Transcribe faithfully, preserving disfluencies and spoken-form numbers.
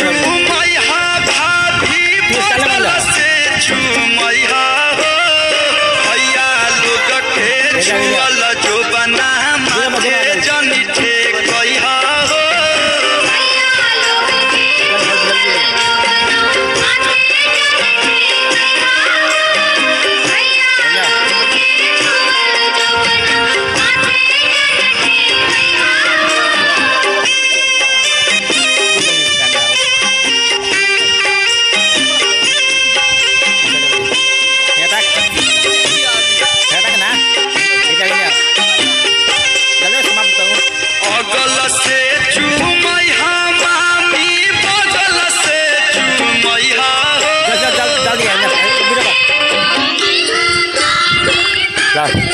चुमैया भाभी बगल से चुमैया हो भैया लोग के छुअल जो बना माथे जनी ठेकैया हो अगल से चुमैया मामी बगल से चुमैया हो